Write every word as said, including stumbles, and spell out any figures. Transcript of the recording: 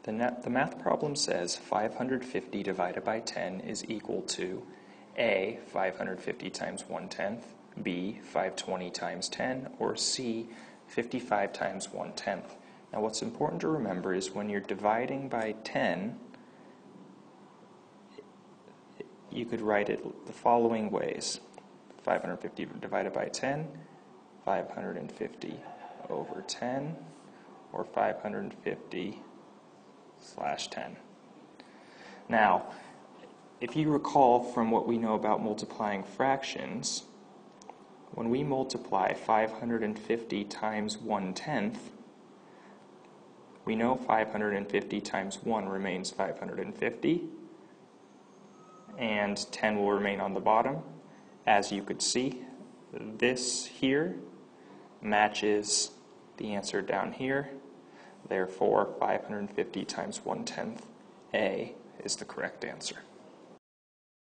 The, net, the math problem says five hundred fifty divided by ten is equal to A, five hundred fifty times one tenth, B, five hundred twenty times ten, or C, fifty-five times one tenth. Now what's important to remember is when you're dividing by ten, you could write it the following ways. five hundred fifty divided by ten, five hundred fifty over ten, or five hundred fifty slash ten. Now, if you recall from what we know about multiplying fractions, when we multiply five hundred fifty times one tenth, we know five hundred fifty times one remains five hundred fifty, and ten will remain on the bottom. As you could see, this here matches the answer down here. Therefore, five hundred fifty times one tenth A is the correct answer.